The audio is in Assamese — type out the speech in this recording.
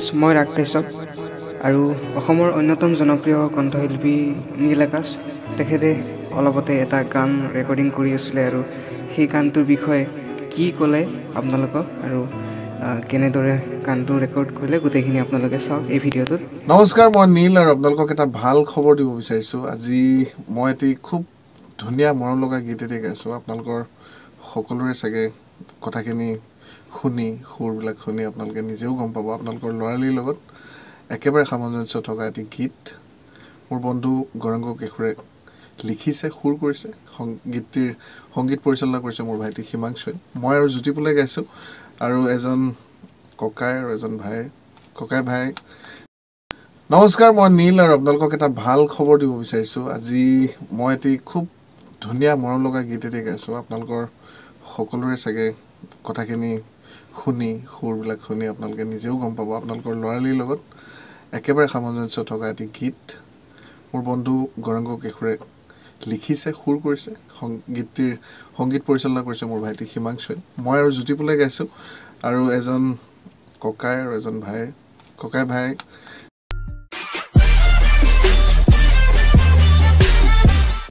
মই ৰাগকেশৱ আৰু অসমৰ অন্যতম জনপ্ৰিয় কণ্ঠশিল্পী নীল আকাশ তেখেতে অলপতে এটা গান ৰেকৰ্ডিং কৰি আছিলে আৰু সেই গানটোৰ বিষয়ে কি ক'লে আপোনালোকক আৰু কেনেদৰে গানটো ৰেকৰ্ড কৰিলে গোটেইখিনি আপোনালোকে চাওক এই ভিডিঅ'টোত। নমস্কাৰ, মই নীল আৰু আপোনালোকক এটা ভাল খবৰ দিব বিচাৰিছোঁ। আজি মই এটি খুব ধুনীয়া মৰম লগা গীত এটি গাইছোঁ। আপোনালোকৰ সকলোৰে চাগে কথাখিনি শুনি সুৰবিলাক শুনি আপোনালোকে নিজেও গম পাব। আপোনালোকৰ ল'ৰালিৰ লগত একেবাৰে সামঞ্জস্য থকা এটি গীত মোৰ বন্ধু গৌৰাংগ কেশৰে লিখিছে, সুৰ কৰিছে। গীতটিৰ সংগীত পৰিচালনা কৰিছে মোৰ ভাইটি হিমাংশুৱে। মই আৰু জ্যোতি পোলে গাইছোঁ আৰু এজন ককাই আৰু এজন ককাই ভাই। নমস্কাৰ, মই নীল আৰু আপোনালোকক এটা ভাল খবৰ দিব বিচাৰিছোঁ। আজি মই এটি খুব ধুনীয়া মৰম লগা গীত এটি গাইছোঁ। আপোনালোকৰ সকলোৰে চাগে কথাখিনি শুনি সুৰবিলাক শুনি আপোনালোকে নিজেও গম পাব। আপোনালোকৰ ল'ৰালিৰ লগত একেবাৰে সামঞ্জস্য থকা এটি গীত মোৰ বন্ধু গৌৰাংগ কেশৰে লিখিছে, সুৰ কৰিছে। গীতটিৰ সংগীত পৰিচালনা কৰিছে মোৰ ভাইটি হিমাংশুৱে। মই আৰু জ্যোতি পোলে গাইছোঁ আৰু এজন ককাই আৰু এজন ককাই ভাই